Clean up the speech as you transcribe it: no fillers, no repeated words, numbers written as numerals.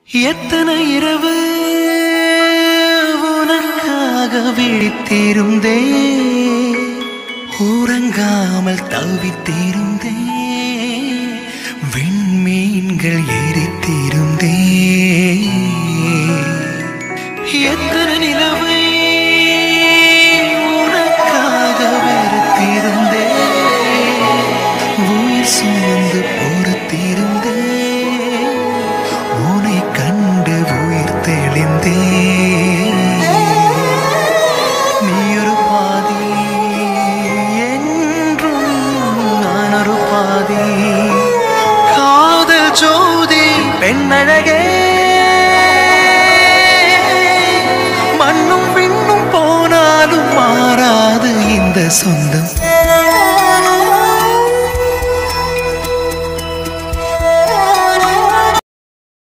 எத்தனை இரவு உனக்காக விழித்திருந்தே உறங்காமல் தவித்திருந்தே விண்மீன்கள் எரித்திருந்தே எத்தனை நிலவை உனக்காக வெறுத்திருந்தே உயிர் சுமந்து பொறுத்திருந்தே உன்னை கண்டு உயிர் தெளிந்தே நீ ஒரு பாதி என்றும் நான் ஒரு பாதி காதல் ஜோதி பெண்ணழகே மண்ணும் விண்ணும் போனாலும் மாறாது இந்த சொந்தம்